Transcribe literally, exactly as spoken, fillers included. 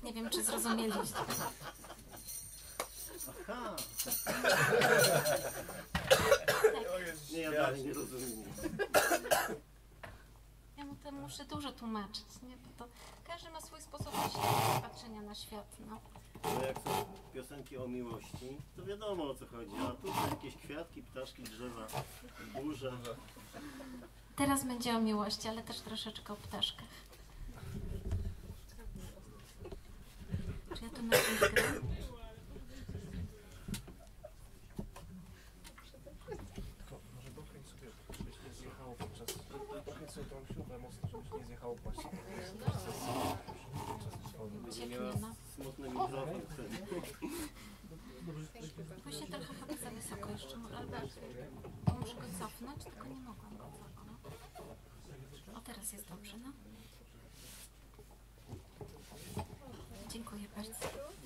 Nie wiem, czy zrozumieliście. Aha! Tak. Nie, ja dalej nie rozumiem. Ja mu to muszę dużo tłumaczyć, nie? Bo to każdy ma swój sposób patrzenia na świat, no. No jak są piosenki o miłości, to wiadomo o co chodzi, a tu są jakieś kwiatki, ptaszki, drzewa, burze. Teraz będzie o miłości, ale też troszeczkę o ptaszkach. Czy ja tu na czymś gram? Może dochęć sobie, żebyś nie zjechało podczas... Dochęć sobie tą śrubę mocno, żebyś nie zjechało właśnie podczas swobody. Miała smutny mikrofon wtedy. Właśnie trochę chyba za wysoko jeszcze, albo muszę go cofnąć, tylko nie mogłam go cofnąć. O, teraz jest dobrze, no. Dziękuję bardzo.